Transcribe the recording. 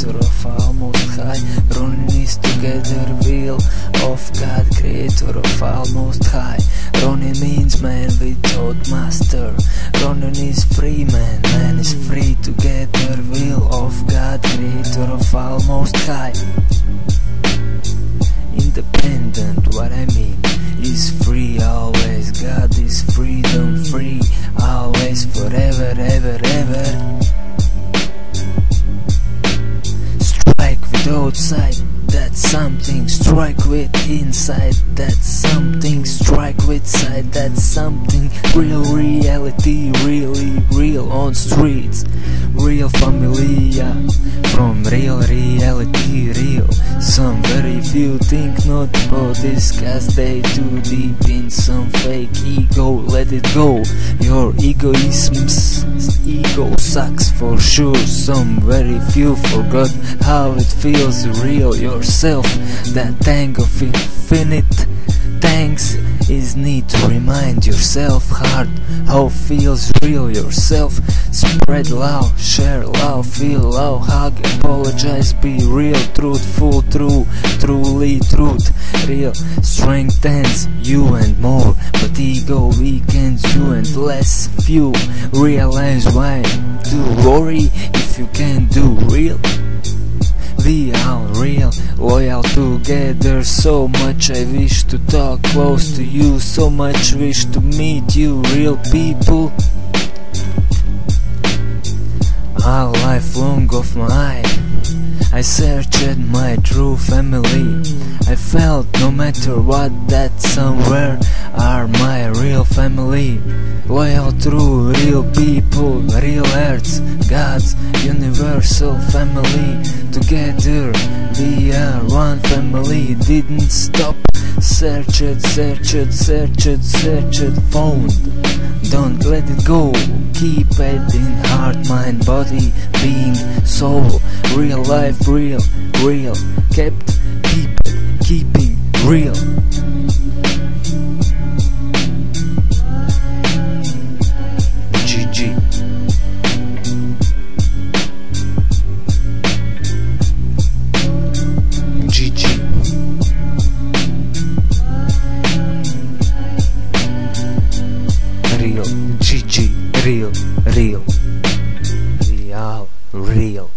creator of all most high. Running is together will of God, creator of all most high. Running means man without master. Running is free man, man is free together will of God, creator of all most high. Independent, what I mean is free always. God is freedom, free always, forever, ever, ever. Strike with outside, that's something. Strike with inside, that's something. Strike with side, that's something. Real reality, really real on streets. Real familia from real reality, real. Some very few think not about this, cause they too deep in some fake ego. Let it go, your ego sucks for sure. Some very few forgot how it feels real yourself. That tank of infinite thanks is need to remind yourself hard how feels real yourself. Spread love, share love, feel love, hug, apologize, be real, truthful, true, truly truth. Real strengthens you and more, but ego weakens you and less few. Realize why to worry if you can do real. We are real, loyal together. So much I wish to talk close to you, so much wish to meet you, real people. All life long of my I searched my true family. I felt no matter what that somewhere are my real family. Loyal, true, real people, real hearts, God's universal family. Together we are one family. Didn't stop, searched, found. Don't let it go, keep it in heart, mind, body, being, soul. Real life, real, kept, keeping real. GG. GG. Real, GG, real, real, real.